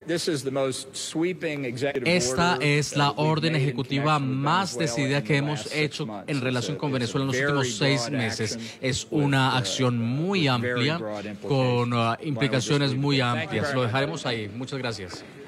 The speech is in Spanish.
Esta es la orden ejecutiva más decidida que hemos hecho en relación con Venezuela en los últimos 6 meses. Es una acción muy amplia, con implicaciones muy amplias. Lo dejaremos ahí. Muchas gracias.